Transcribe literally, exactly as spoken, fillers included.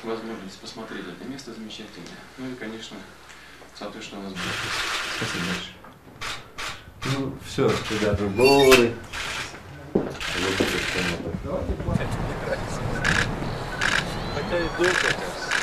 возможность посмотреть это место замечательное. Ну и, конечно, за то, что у нас было. Спасибо большое. Ну, все, ребята, доллары. Вот это что надо. Хотя и долго, кажется.